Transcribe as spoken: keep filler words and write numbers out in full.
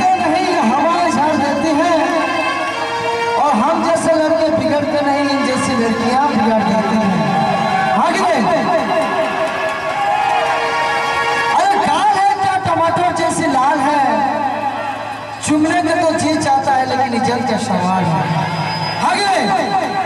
बिगड़ते नहीं हवाएं झाड़ देती हैं, और हम जैसे लड़के बिगड़ते नहीं, इन जैसी लड़कियां बिगड़ जाती हैं। आगे अरे गाल है क्या टमाटर जैसी लाल है, चुमने का तो जी चाहता है लेकिन इज्जत का सवाल है। आगे